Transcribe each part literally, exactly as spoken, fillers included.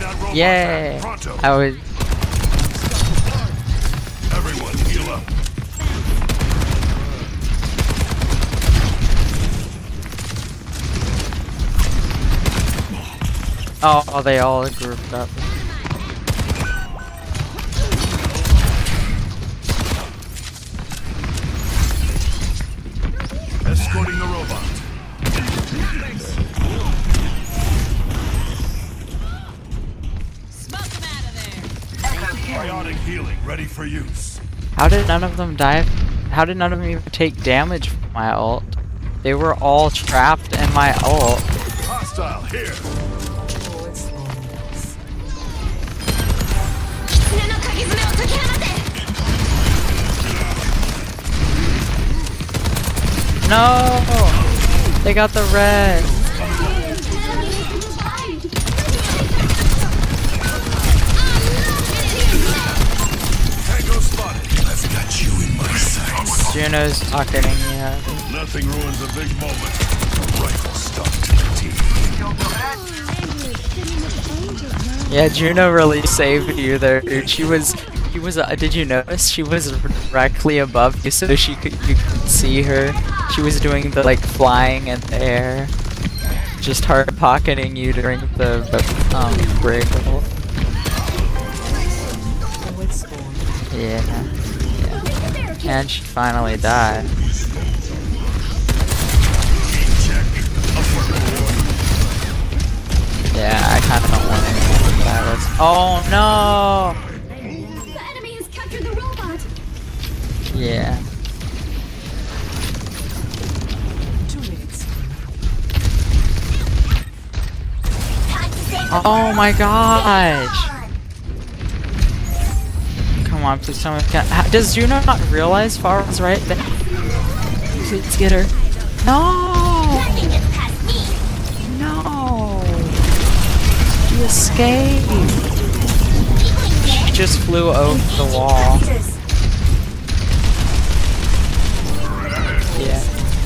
Yay! I was. Everyone heal up. Oh, oh, they all grouped up. Escorting the robot. Smoke them out of there. Biotic healing ready for use. How did none of them die? How did none of them even take damage from my ult? They were all trapped in my ult. Hostile here. No! They got the red. Tango spotted. I've got you in my sights. Juno's pocketing yeah. Nothing ruins a big moment. Rifle stuck to the teeth. Yeah, Juno really saved you there, dude. She was, she was. Uh, did you notice? She was directly above you, so she could, you could see her. She was doing the like flying in the air, just hard pocketing you during the, the um break. Yeah, yeah. And she finally died. Yeah, I kind of don't want anything with that. Oh no! The enemy has captured the robot. Yeah. Oh my gosh! Come on, please tell me. Can, does Juno not realize Farah's right there? Please get her. No! No! She escaped! She just flew over the wall. Yeah.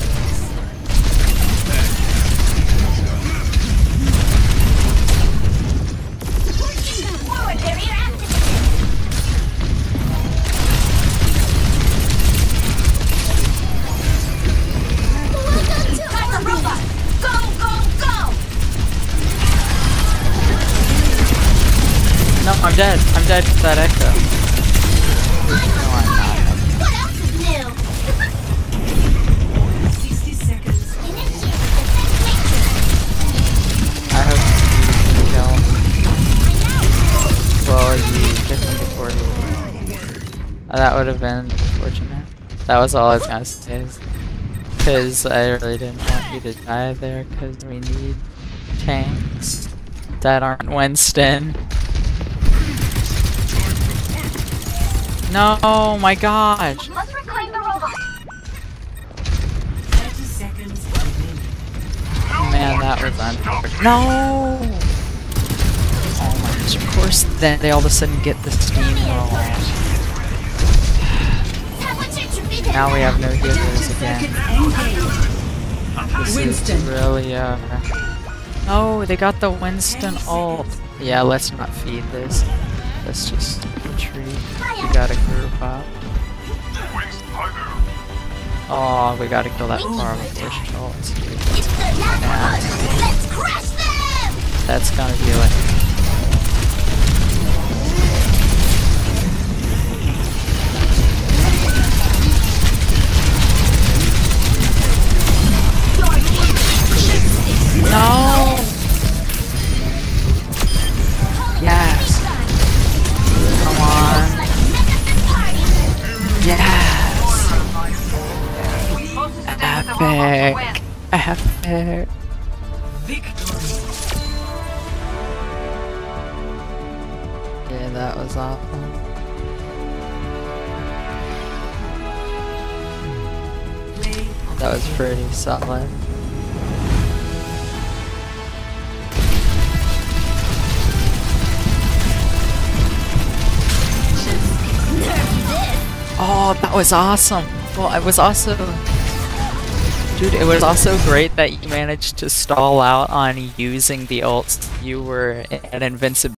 No, I'm dead. I'm dead to that echo. No, I'm not. What else is new? sixty seconds. I hope you kill. Well, you get them before you. Oh, that would have been fortunate. That was all I was gonna say. Because I really didn't want you to die there, because we need tanks that aren't Winston. No, my gosh! Let's reclaim the robot. thirty seconds. Man, that was unfortunate. No! Oh my gosh, of course then they all of a sudden get the steamroll. Now we have no healers again. This Winston. is really uh oh, they got the Winston ult. Yeah, let's not feed this. Let's just retreat. We gotta group up. Oh, we gotta kill that farm before she ults. Let's crush them. That's gonna do it. No! Yes! Come on! Yes! Epic! Epic! Yeah, that was awesome. That was pretty solid. Oh, that was awesome. Well, it was also... Dude, it was also great that you managed to stall out on using the ults. You were at invincibility.